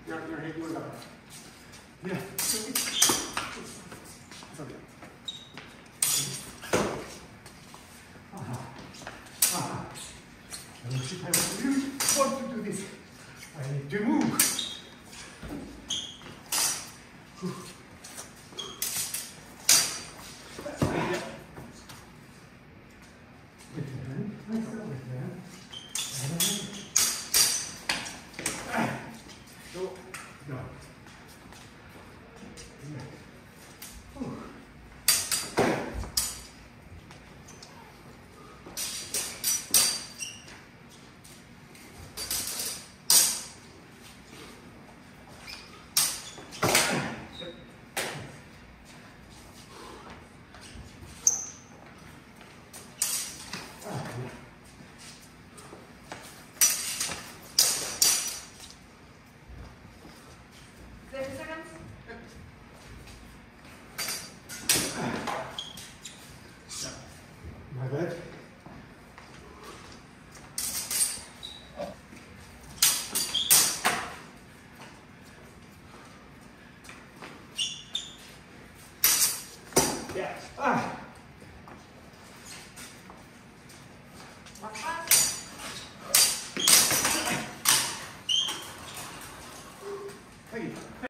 Your head goes up. Yeah. Okay. If I really want to do this, I need to move. My bad. Yeah. Hey.